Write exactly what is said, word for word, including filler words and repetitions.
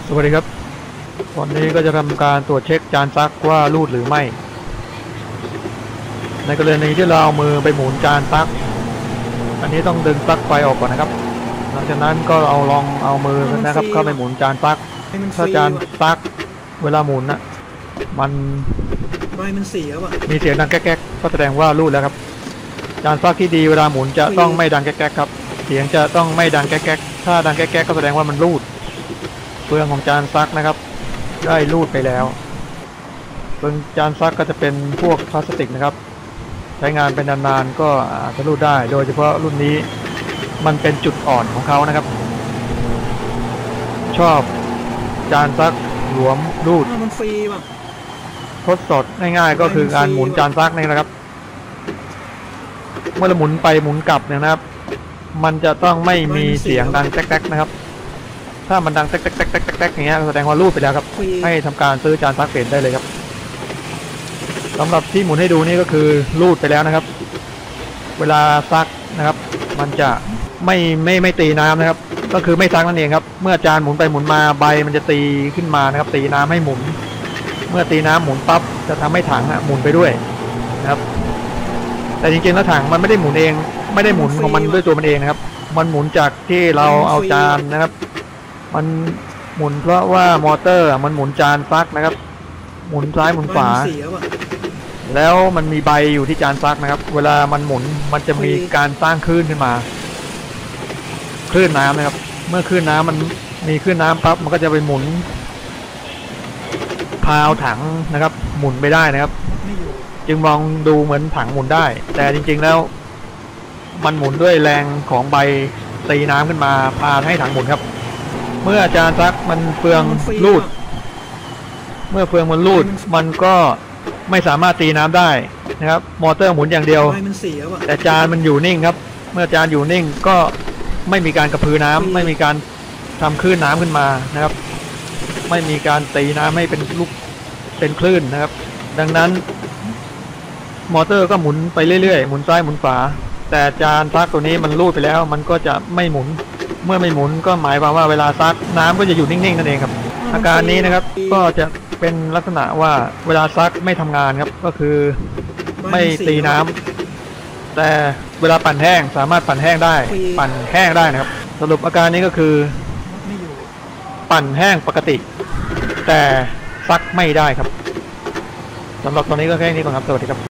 สวัสดีครับวันนี้ก็จะทำการตรวจเช็คจานซักว่ารูดหรือไม่ในกรณีที่เราเอามือไปหมุนจานซักอันนี้ต้องดึงปลั๊กไฟออกก่อนนะครับหลังจากนั้นก็เอาลองเอามือนะครับเข้าไปหมุนจานซักถ้าจานซักเวลาหมุนนะมันใบมันเสียว่ะมีเสียงดังแก๊กๆก็แสดงว่ารูดแล้วครับจานซักที่ดีเวลาหมุนจะต้องไม่ดังแก๊กๆครับเสียงจะต้องไม่ดังแก๊กๆถ้าดังแก๊กๆก็แสดงว่ามันรูดเปลืองของจานซักนะครับได้รูดไปแล้วเปลืองจานซักก็จะเป็นพวกพลาสติกนะครับใช้งานเป็นนานๆก็อาจจะรูดได้โดยเฉพาะรุ่นนี้มันเป็นจุดอ่อนของเขานะครับชอบจานซักหลวมรูดมันฟรีป่ะทดสอบง่ายๆก็คือการหมุนจานซักนี่นะครับเมื่อเราหมุนไปหมุนกลับเนี่ยนะครับมันจะต้องไม่มีเสียงดังแต๊กๆนะครับถ้ามันดังแต๊กแต๊กแต๊กแต๊กอย่างเงี้ยแสดงว่ารูดไปแล้วครับให้ทำการซื้อจานซักเปลี่ยนได้เลยครับสำหรับที่หมุนให้ดูนี่ก็คือรูดไปแล้วนะครับเวลาซักนะครับมันจะไม่ไม่ไม่ตีน้ำนะครับก็คือไม่ซักนั่นเองครับเมื่อจานหมุนไปหมุนมาใบมันจะตีขึ้นมานะครับตีน้ำให้หมุนเมื่อตีน้ำหมุนปั๊บจะทำให้ถังหมุนไปด้วยนะครับแต่จริงๆแล้วถังมันไม่ได้หมุนเองไม่ได้หมุนของมันด้วยตัวมันเองนะครับมันหมุนจากที่เราเอาจานนะครับมันหมุนเพราะว่ามอเตอร์มันหมุนจานซักนะครับหมุนซ้ายหมุนขวาแล้วมันมีใบอยู่ที่จานซักนะครับเวลามันหมุนมันจะมีการสร้างคลื่นขึ้นมาคลื่นน้ำนะครับเมื่อคลื่นน้ำมันมีคลื่นน้ำปั๊บมันก็จะไปหมุนพาวถังนะครับหมุนไปได้นะครับจึงมองดูเหมือนถังหมุนได้แต่จริงๆแล้วมันหมุนด้วยแรงของใบตีน้ำขึ้นมาพาให้ถังหมุนครับเมื่อจานซักมันเฟืองรูดเมื่อเฟืองมันรูดมันก็ไม่สามารถตีน้ำได้นะครับมอเตอร์หมุนอย่างเดียวแต่จานมันอยู่นิ่งครับเมื่อจานอยู่นิ่งก็ไม่มีการกระพือน้ำไม่มีการทำคลื่นน้ำขึ้นมานะครับไม่มีการตีน้ำให้เป็นลูกเป็นคลื่นนะครับดังนั้นมอเตอร์ก็หมุนไปเรื่อยๆหมุนซ้ายหมุนขวาแต่จานซักตัวนี้มันรูดไปแล้วมันก็จะไม่หมุนเมื่อไม่หมุนก็หมายความว่าเวลาซักน้ำก็จะอยู่นิ่งๆนั่นเองครับอาการนี้นะครับก็จะเป็นลักษณะว่าเวลาซักไม่ทำงานครับก็คือไม่ตีน้ำแต่เวลาปั่นแห้งสามารถปั่นแห้งได้ปั่นแห้งได้นะครับสรุปอาการนี้ก็คือปั่นแห้งปกติแต่ซักไม่ได้ครับสำหรับตอนนี้ก็แค่นี้ก่อนครับสวัสดีครับ